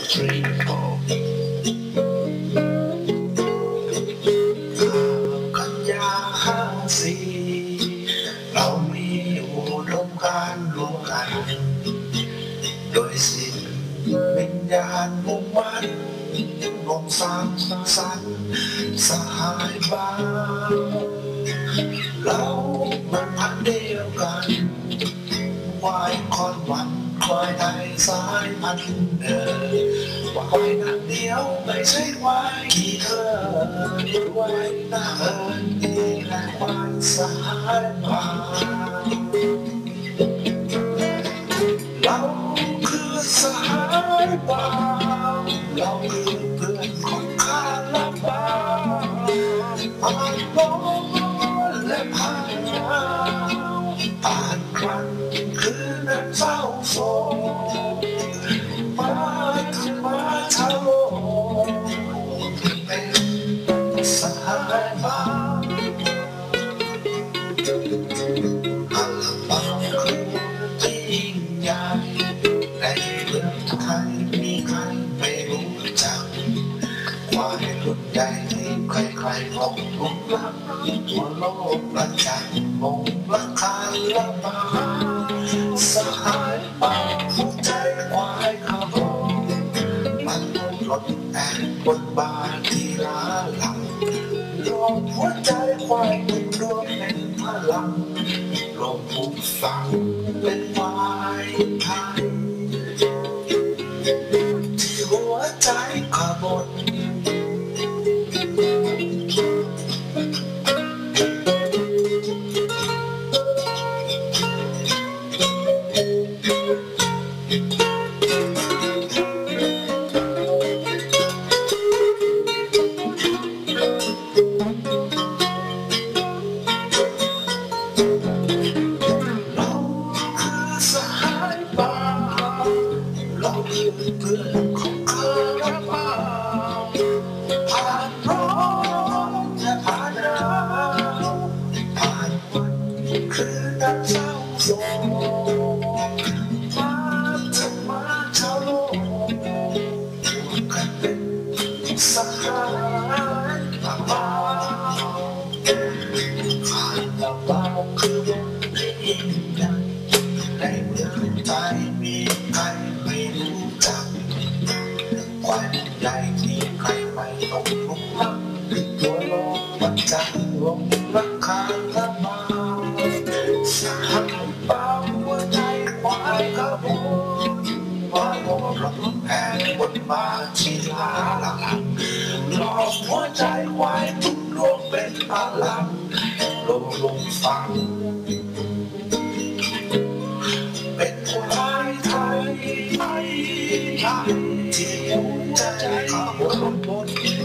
three, four กันยา54เรามีอุดมการณ์ร่วมกันโดยสิ้นวิญญาณมุ่งมั่นร่วมสร้างสรรค์สหายบ้านเรามันพันเดียวกันควายคอนวันควายไทยสายพันธุ์เดิมควายนักเดียวไม่ใช่ควายขี้เธอควายหน้าเอิญนี่แหละควายสหายบ้านเราคือสหายบ้านเราคือเพื่อนของข้าและบ้านผ่านร้อนและผ่านหนาวผ่านครั้งคืนนั้นเศร้าโศกมาถึงมาเท่าโลกเป็นสหายบ้านอัลบั้มคือที่ยิ่งใหญ่ในเมืองไทยมีใครไม่รู้จักควายรุ่นใหญ่ที่ใครๆบอกหลงรักทั่วโลกประจักษ์มงราคาละบาสหายบ้านหัวใจควายขบมันรถแอนบนบานที่ล้าหลังรวมหัวใจควายทุกดวงเป็นพลังลมผูกฝังเป็นควายไทยที่หัวใจขบวนเราคือเพื่อนของคาราบาวผ่านร้อนและผ่านหนาวผ่านวันคืนนั้นเศร้าโศกมาถึงมาชาวโลกร่วมกันเป็นสหายบ้านผ่านละบาวคือวงที่ยิ่งใหญ่ในเมืองไทยมีใครไม่รู้จักควายใหญ่ที่ใครไม่ต้องลุกลักตัวโลกมันจักรวมราคาละบาสหายบ้านหัวใจควายขบวนว่าโลกรถแห่บนบานชีลาหลังรอบหัวใจควายทุกดวงเป็นพลังลงฟังเป็นควายไทยที่หัวใจขบวน